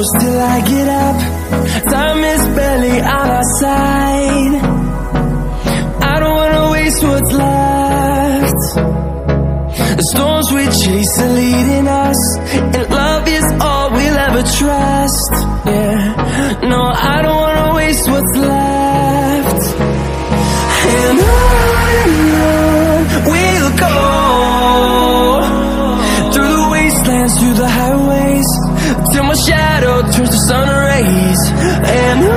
push till I get up. Time is barely on our side. I don't wanna waste what's left. The storms we chase are leading us, and love is all we'll ever trust. Yeah, no, I don't wanna waste what's left. And on we'll go, through the wastelands, through the highways, till my shadow turns to sun rays. And